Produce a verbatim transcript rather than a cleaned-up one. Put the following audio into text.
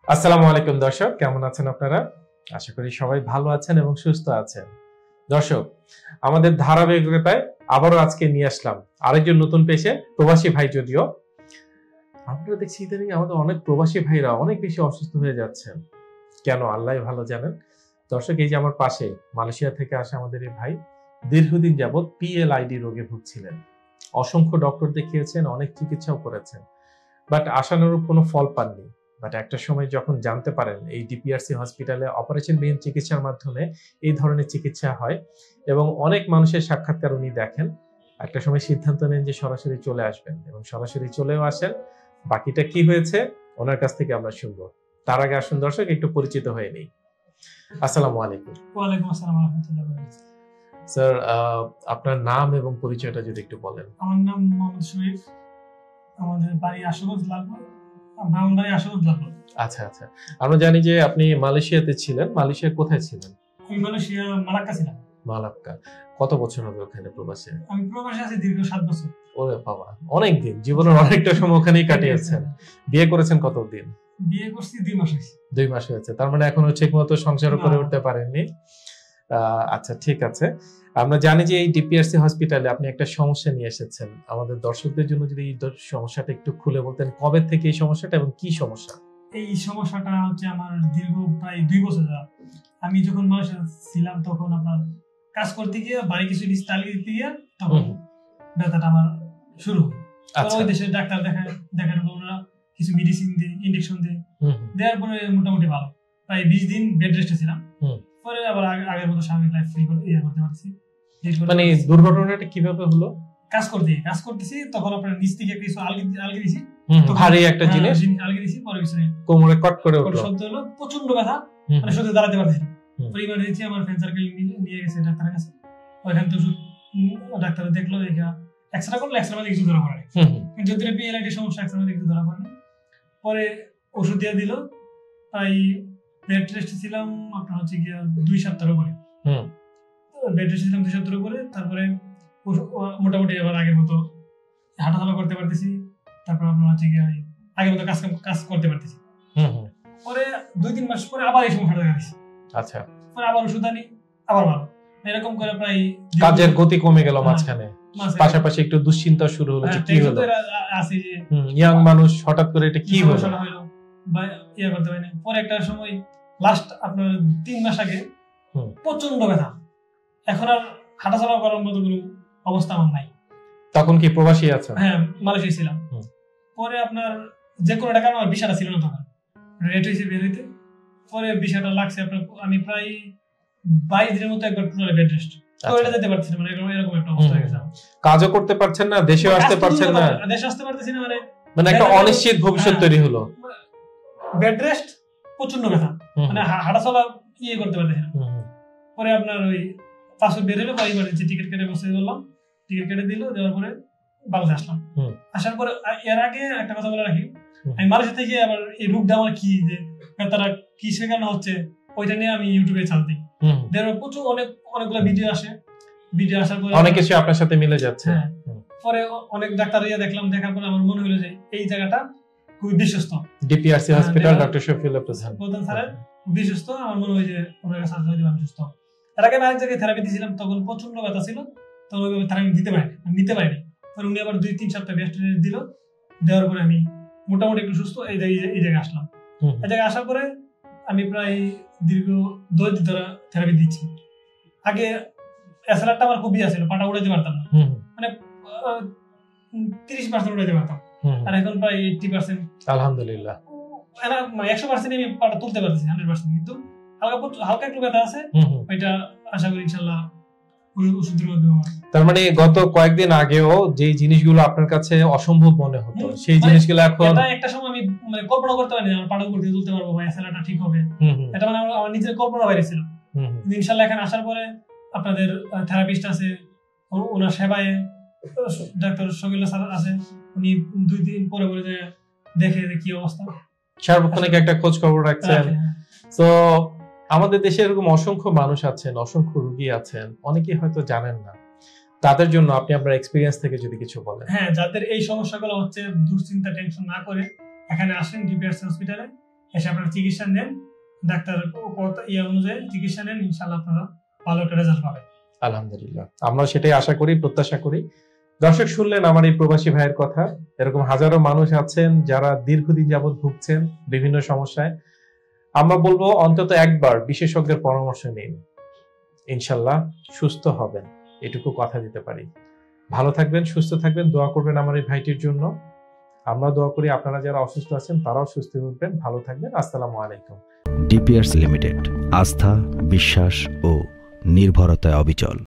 আসসালামু আলাইকুম দর্শক, কেমন আছেন আপনারা? আশা করি সবাই ভালো আছেন এবং সুস্থ আছেন। দর্শক, আমাদের ধারাবাহিকতায় আবারও আজকে নিয়ে আসলাম আরেকজন নতুন পেশে প্রবাসী ভাই। যদিও আমরা দেখছি ইদানিং আমাদের অনেক প্রবাসী ভাইরা অনেক বেশি অসুস্থ হয়ে যাচ্ছেন, কেন আল্লাহ ভালো জানেন। দর্শক, এই যে আমার পাশে মালয়েশিয়া থেকে আসা আমাদের এই ভাই দীর্ঘদিন যাবৎ পিএলআইডি রোগে ভুগছিলেন। অসংখ্য ডক্টর দেখিয়েছেন, অনেক চিকিৎসাও করেছেন, বাট আশানুরূপ কোনো ফল পাননি। বাট একটা সময় যখন জানতে পারেন এই ডিপিআরসি হসপিটালে অপারেশনবিহীন চিকিৎসার মাধ্যমে এই ধরনের চিকিৎসা হয় এবং অনেক মানুষের সাক্ষাৎকার উনি দেখেন, একটা সময় সিদ্ধান্ত নেন যে সরাসরি চলে আসবেন এবং সরাসরি চলেও আসেন। বাকিটা কি হয়েছে ওনার কাছ থেকে আমরা শুনবো। তার আগে আসুন দর্শক একটু পরিচিত হয়ে নেই। আসসালামু আলাইকুম। ওয়ালাইকুম আসসালাম ওয়া রাহমাতুল্লাহি ওয়া বারাকাতুহু। স্যার, আপনার নাম এবং পরিচয়টা যদি একটু বলেন। আমার নাম মোহাম্মদ শরীফ, আমাদের বাড়ি আশুগঞ্জ লালপুর, ব্রাহ্মণবাড়ি আশুগঞ্জ লালপুর। আচ্ছা আচ্ছা, আমরা জানি যে আপনি মালয়েশিয়াতে ছিলেন। মালয়েশিয়া কোথায় ছিলেন? আমি মালয়েশিয়া মালাক্কা ছিলাম। মালাক্কা। কত বছর হবে ওখানে প্রবাসে? আমি প্রবাসে আছি দীর্ঘ সাত বছর। ওরে বাবা, অনেক দিন, জীবনের অনেকটা সময় ওখানেই কাটিয়েছেন। বিয়ে করেছেন কতদিন? বিয়ে করছি দুই মাস হয়েছে। দুই মাস হয়েছে, তার মানে এখনো ঠিক মতো সংসারও করে উঠতে পারেননি। আচ্ছা ঠিক আছে, আমরা জানি যে এই ডিপিআরসি হসপিটালে আপনি একটা সমস্যা নিয়ে এসেছেন। আমাদের দর্শকদের জন্য যদি এই সমস্যাটা একটু খুলে বলতেন, কবে থেকে এই সমস্যাটা এবং কি সমস্যা? এই সমস্যাটা হচ্ছে আমার দীর্ঘ প্রায় দুই বছর যাওয়া। আমি যখন মালয়েশিয়া ছিলাম তখন আপনার কাজ করতে গিয়ে বাড়ি কিছু চালিয়ে দিতে গিয়ে তখন ব্যথাটা আমার শুরু হয়। ওই দেশে ডাক্তার দেখা দেখার পর ওরা কিছু মেডিসিন দিয়ে ইনজেকশন দিয়ে দেওয়ার পরে মোটামুটি ভালো, প্রায় বিশ দিন বেড রেস্টে ছিলাম। পরে আবার আগের মতো স্বাভাবিক লাইফ ফ্রি করে ইয়ে করতে পারছি। মানে দুর্ঘটনাটা কিভাবে হলো? কাজ করতে কাজ করতেছি তখন আপনার নিচ থেকে কিছু আলগি আলগি দিছি, ভারী একটা জিনিস আলগি দিছি, পরে কিছু কোমরে কট করে উঠলো, শব্দ হলো, প্রচন্ড ব্যথা, মানে শুধু দাঁড়াতে পারছি না। পরিবার দিয়েছি, আমার ফ্রেন্ড সার্কেল নিয়ে গেছে ডাক্তারের কাছে। ওইখান থেকে ডাক্তার দেখলো, দেখা এক্সরে করলো, এক্সরে মধ্যে কিছু ধরা পড়ে না, যদি পিএলআইডি সমস্যা এক্সরে মধ্যে কিছু ধরা পড়ে না। পরে ওষুধ দিয়ে দিল, তাই বেড রেস্টে ছিলাম আপনার হচ্ছে গিয়া দুই সপ্তাহের উপরে। বেড রেস্টে ছিলাম দুই সপ্তাহের উপরে। তারপরে মোটামুটি আবার আগের মতো হাঁটাচলা করতে পারতেছি, তারপর আপনার হচ্ছে গিয়া আগের মতো কাজ কাজ করতে পারতেছি। পরে দুই তিন মাস পরে আবার এই সমস্যাটা দেখা দিচ্ছে। আচ্ছা, পরে আবার ওষুধ আনি, আবার ভালো, এরকম করে প্রায় কাজের গতি কমে গেল মাঝখানে, পাশাপাশি একটু দুশ্চিন্তা শুরু হলো যে কি হলো, আছে যে ইয়াং মানুষ হঠাৎ করে এটা কি হলো বা ইয়া করতে পারি না। পরে একটা সময় লাস্ট আপনার তিন মাস আগে প্রচন্ড ব্যথা, এখন আর হাঁটাচলা করার মতো কোনো অবস্থা আমার নাই। তখন কি প্রবাসী আছে? হ্যাঁ, মালয়েশিয়া ছিলাম। পরে আপনার যে কোনো টাকা আমার ভিসাটা ছিল না, তখন রেট হয়েছে বের হইতে। পরে ভিসাটা লাগছে আপনার, আমি প্রায় বাইশ দিনের মতো একবার টোটাল বেড রেস্ট, টয়লেটে যেতে পারছি না, মানে এরকম একটা অবস্থা হয়ে গেছে। কাজও করতে পারছেন না, দেশেও আসতে পারছেন না, দেশে আসতে পারতেছি না, মানে মানে একটা অনিশ্চিত ভবিষ্যৎ তৈরি হলো। বেড রেস্ট, প্রচন্ড ব্যথা, মানে হাঁটাচলা ইয়ে করতে পারতেছি না। পরে আপনার ওই পাসপোর্ট বের হলো, পরিবার যে টিকিট কেটে বসে বললাম, টিকিট কেটে দিল, দেওয়ার পরে বাংলাদেশ আসলাম। আসার পরে এর আগে একটা কথা বলে রাখি, আমি মালয়েশিয়া থেকে আবার এই রোগটা আমার কি যে তারা কি শেখানো হচ্ছে ওইটা নিয়ে আমি ইউটিউবে চাল দিই। প্রচুর অনেক অনেকগুলো ভিডিও আসে, ভিডিও আসার পরে অনেক কিছু আপনার সাথে মিলে যাচ্ছে। পরে অনেক ডাক্তার ইয়ে দেখলাম, দেখার পরে আমার মনে হলো যে এই জায়গাটা খুবই বিশ্বস্ত, ডিপিআরসি হসপিটাল ডক্টর শফিউল্লাহ প্রধান প্রধান স্যারের বিশ্বস্ত। আমার মনে হয় যে ওনার কাছে আসলে আমি সুস্থ। এর আগে আমি আরেক জায়গায় থেরাপি দিয়েছিলাম, তখন প্রচন্ড ব্যথা ছিল, তখন ওইভাবে থেরাপি দিতে পারিনি, নিতে পারিনি। পরে উনি আবার দুই তিন সপ্তাহ বেস্ট দিল, দেওয়ার পরে আমি মোটামুটি একটু সুস্থ এই এই জায়গায় আসলাম। এই জায়গায় আসার পরে আমি প্রায় দীর্ঘ দশ দিন ধরে থেরাপি দিচ্ছি। আগে এসএলআরটা আমার খুবই আসছিল, পাটা উড়াইতে পারতাম না, মানে তিরিশ পার্সেন্ট উড়াইতে পারতাম, আর এখন প্রায় এইটি পার্সেন্ট আলহামদুলিল্লাহ, একশো পার্সেন্ট আমি পাটা তুলতে পারতেছি, হান্ড্রেড পার্সেন্ট। কিন্তু হালকা হালকা একটু ব্যথা আছে, ওইটা আশা করি ইনশাল্লাহ ওষুধের মাধ্যমে। তার মানে গত কয়েকদিন আগেও যে জিনিসগুলো আপনার কাছে অসম্ভব মনে হতো, সেই জিনিসগুলো এখন এটা একটা সময় আমি মানে কল্পনা করতে পারিনি আমার পাটা উপর দিয়ে তুলতে পারবো বা এসএলআরটা ঠিক হবে, এটা মানে আমার নিজের কল্পনা বাইরে ছিল। ইনশাল্লাহ এখানে আসার পরে আপনাদের থেরাপিস্ট আছে, ওনার সেবায় ডাক্তার শফিউল্লাহ স্যার আছে, উনি দুই দিন পরে পরে দেখে কি অবস্থা, সার্বক্ষণিক একটা খোঁজ খবর রাখছেন। তো আমাদের দেশে এরকম অসংখ্য মানুষ আছেন, অসংখ্য রোগী আছেন, অনেকেই হয়তো জানেন না, তাদের জন্য আপনি আপনার এক্সপেরিয়েন্স থেকে যদি কিছু বলেন। হ্যাঁ, যাদের এই সমস্যাগুলো হচ্ছে, দুশ্চিন্তা টেনশন না করে এখানে আসেন ডিপিআরসি হসপিটালে। এসে আপনারা চিকিৎসা নেন, ডাক্তার ইয়ে অনুযায়ী চিকিৎসা নেন, ইনশাআল্লাহ আপনারা ভালো একটা রেজাল্ট পাবেন। আলহামদুলিল্লাহ, আমরা সেটাই আশা করি, প্রত্যাশা করি। দর্শক শুনলেন আমার এই প্রবাসী ভাইয়ের কথা। এরকম হাজারো মানুষ আছেন যারা দীর্ঘদিন যাবৎ ভুগছেন বিভিন্ন সমস্যায়। আমরা বলবো অন্তত একবার বিশেষজ্ঞের পরামর্শ নিন, ইনশাল্লাহ সুস্থ হবেন, এটুকু কথা দিতে পারি। ভালো থাকবেন, সুস্থ থাকবেন, দোয়া করবেন আমার এই ভাইটির জন্য। আমরা দোয়া করি আপনারা যারা অসুস্থ আছেন তারাও সুস্থ থাকবেন, ভালো থাকবেন। আসসালামু আলাইকুম। ডিপিআরস লিমিটেড, আস্থা, বিশ্বাস ও নির্ভরতায় অবিচল।